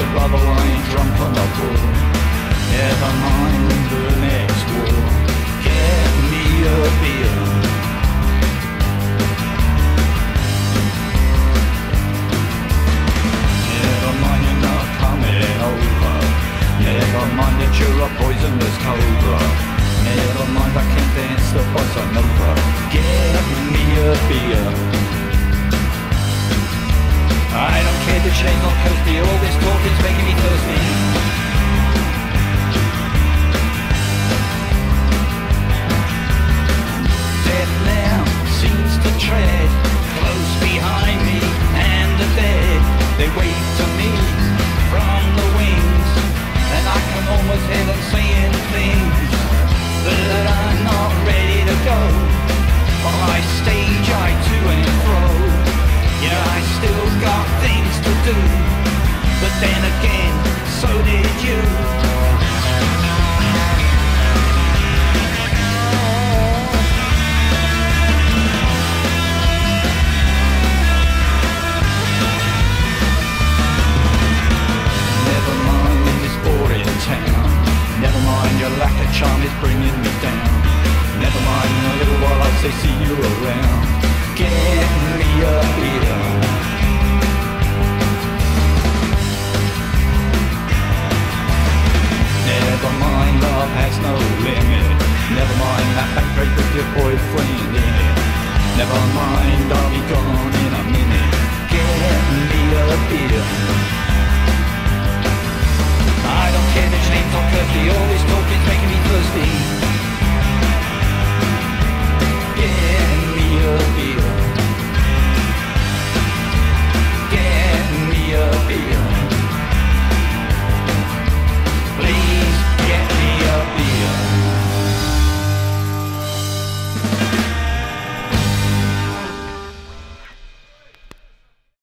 beer, brother, I ain't drunk on the pool. Never mind the next war, get me a beer. Never mind you're not coming over, never mind that you're a poisonous cobra. Never mind I can dance the bossa nova, get me a beer. I don't care to change on coast beer, all this talk is making me thirsty. Death now seems to tread close behind me, and the dead, they wave to me from the wings, and I can almost hear them saying things that I'm not ready to go. I stage, I to and fro. Yeah, I still got things to do, but then again